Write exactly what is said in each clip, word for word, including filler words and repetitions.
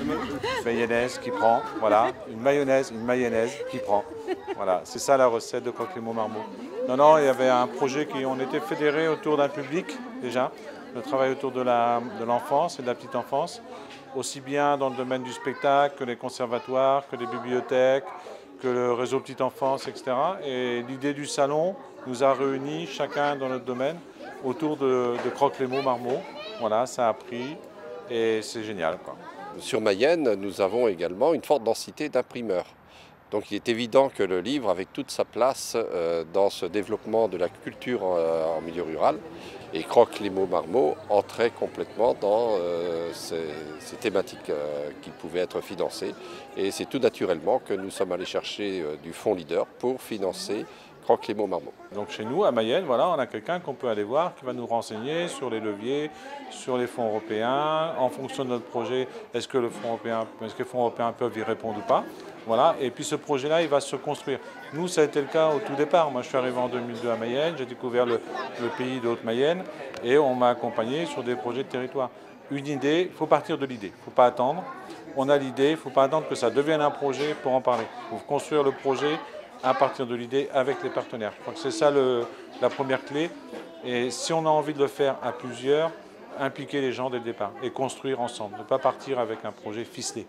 Mayonnaise qui prend, voilà. Une mayonnaise, une mayonnaise qui prend. Voilà, c'est ça la recette de Croque-les-Mots Marmot. Non, non, il y avait un projet qui, on était fédérés autour d'un public, déjà. Le travail autour de la, de l'enfance et de la petite enfance, aussi bien dans le domaine du spectacle que les conservatoires, que les bibliothèques, que le réseau petite enfance, et cetera. Et l'idée du salon nous a réunis, chacun dans notre domaine, autour de, de Croque-les-Mots Marmot. Voilà, ça a pris et c'est génial, quoi. Sur Mayenne, nous avons également une forte densité d'imprimeurs. Donc il est évident que le livre avait toute sa place euh, dans ce développement de la culture euh, en milieu rural. Et Croque-les-Mots Marmot entrait complètement dans euh, ces, ces thématiques euh, qui pouvaient être financées. Et c'est tout naturellement que nous sommes allés chercher euh, du fonds Leader pour financer Croque-les-Mots Marmot. Donc chez nous, à Mayenne, voilà, on a quelqu'un qu'on peut aller voir qui va nous renseigner sur les leviers, sur les fonds européens, en fonction de notre projet, est-ce que, le fonds européen, est-ce que les fonds européens peuvent y répondre ou pas. Voilà. Et puis ce projet-là, il va se construire. Nous, ça a été le cas au tout départ. Moi, je suis arrivé en deux mille deux à Mayenne, j'ai découvert le, le pays de Haute-Mayenne et on m'a accompagné sur des projets de territoire. Une idée, il faut partir de l'idée, il ne faut pas attendre. On a l'idée, il ne faut pas attendre que ça devienne un projet pour en parler. Il faut construire le projet à partir de l'idée avec les partenaires. Je crois que c'est ça le, la première clé. Et si on a envie de le faire à plusieurs, impliquer les gens dès le départ et construire ensemble. Ne pas partir avec un projet ficelé.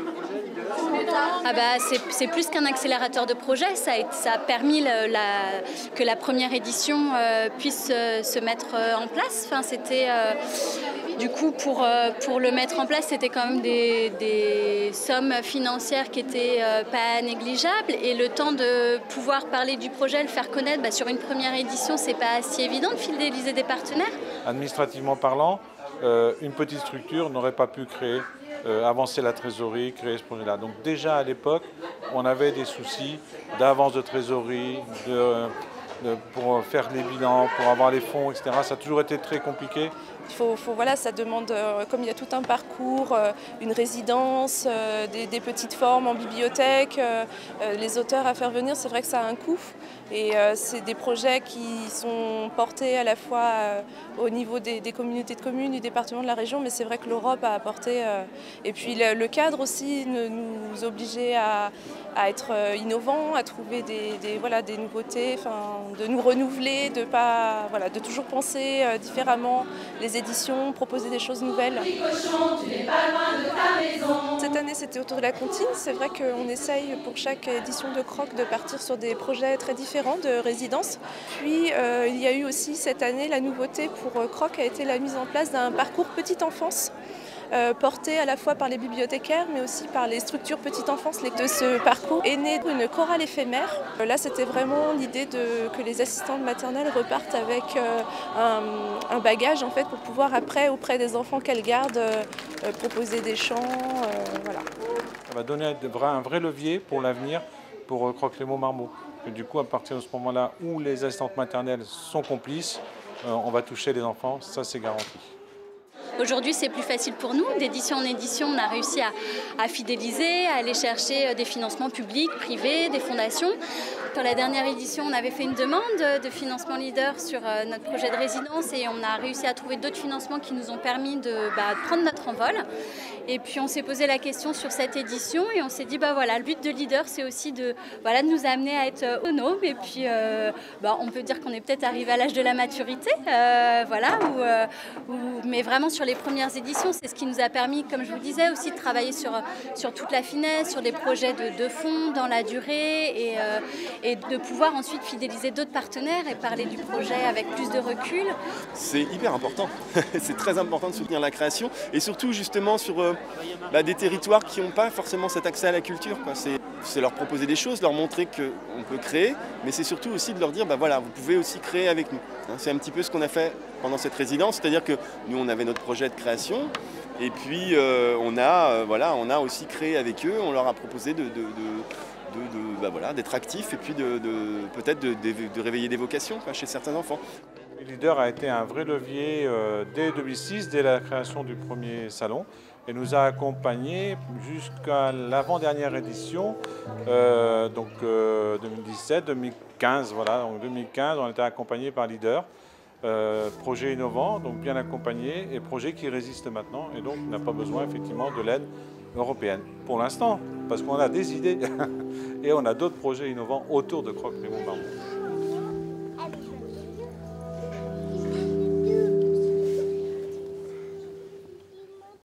Ah bah, c'est plus qu'un accélérateur de projet, ça a, ça a permis le, la, que la première édition euh, puisse euh, se mettre euh, en place. Enfin, c'était, euh, du coup, pour, euh, pour le mettre en place, c'était quand même des, des sommes financières qui n'étaient euh, pas négligeables. Et le temps de pouvoir parler du projet, le faire connaître, bah, sur une première édition, c'est pas si évident de fidéliser des partenaires. Administrativement parlant, euh, une petite structure n'aurait pas pu créer Euh, avancer la trésorerie, créer ce projet-là. Donc déjà à l'époque, on avait des soucis d'avance de trésorerie, de, de, pour faire les bilans, pour avoir les fonds, et cetera. Ça a toujours été très compliqué. Il faut, faut, voilà, ça demande, euh, comme il y a tout un parcours, euh, une résidence, euh, des, des petites formes en bibliothèque, euh, euh, les auteurs à faire venir, c'est vrai que ça a un coût. Et euh, c'est des projets qui sont portés à la fois euh, au niveau des, des communautés de communes, du département, de la région, mais c'est vrai que l'Europe a apporté... Euh, et puis le, le cadre aussi nous obligeait à, à être innovants, à trouver des, des, voilà, des nouveautés, de nous renouveler, de, pas, voilà, de toujours penser euh, différemment les éditions, proposer des choses nouvelles. Cette année, c'était autour de la comptine. C'est vrai qu'on essaye pour chaque édition de Croque de partir sur des projets très différents de résidence. Puis, euh, il y a eu aussi cette année, la nouveauté pour Croque a été la mise en place d'un parcours petite enfance. Euh, porté à la fois par les bibliothécaires mais aussi par les structures petite enfance. De ce parcours est née une chorale éphémère. Euh, là c'était vraiment l'idée de, que les assistantes maternelles repartent avec euh, un, un bagage en fait, pour pouvoir après auprès des enfants qu'elles gardent euh, euh, proposer des chants. Euh, voilà. Ça va donner un vrai levier pour l'avenir pour Croque-les-Mots Marmot. Et du coup à partir de ce moment-là où les assistantes maternelles sont complices, euh, on va toucher les enfants, ça c'est garanti. Aujourd'hui, c'est plus facile pour nous. D'édition en édition, on a réussi à, à fidéliser, à aller chercher des financements publics, privés, des fondations. Pour la dernière édition, on avait fait une demande de financement leader sur notre projet de résidence et on a réussi à trouver d'autres financements qui nous ont permis de, bah, de prendre notre envol. Et puis on s'est posé la question sur cette édition et on s'est dit, bah voilà, le but de leader, c'est aussi de, voilà, de nous amener à être autonomes. Et puis, euh, bah, on peut dire qu'on est peut-être arrivé à l'âge de la maturité, euh, voilà, où, euh, où, mais vraiment sur les premières éditions, c'est ce qui nous a permis, comme je vous le disais, aussi de travailler sur, sur toute la finesse, sur des projets de, de fond, dans la durée, et, euh, et de pouvoir ensuite fidéliser d'autres partenaires et parler du projet avec plus de recul. C'est hyper important, c'est très important de soutenir la création, et surtout justement sur euh, bah, des territoires qui n'ont pas forcément cet accès à la culture. C'est leur proposer des choses, leur montrer qu'on peut créer, mais c'est surtout aussi de leur dire, bah, voilà, vous pouvez aussi créer avec nous. C'est un petit peu ce qu'on a fait pendant cette résidence, c'est-à-dire que nous on avait notre projet de création et puis euh, on, a, euh, voilà, on a aussi créé avec eux, on leur a proposé de, de, de, de, de, bah, voilà, d'être actifs et puis de, de, peut-être de, de, de réveiller des vocations quoi, chez certains enfants. Leader a été un vrai levier euh, dès deux mille six, dès la création du premier salon, et nous a accompagnés jusqu'à l'avant-dernière édition, euh, donc euh, deux mille dix-sept, deux mille quinze, voilà, donc deux mille quinze, on a été accompagnés par Leader. Euh, projet innovant, donc bien accompagné, et projet qui résiste maintenant, et donc n'a pas besoin effectivement de l'aide européenne, pour l'instant, parce qu'on a des idées et on a d'autres projets innovants autour de Croque Raymond Marmont.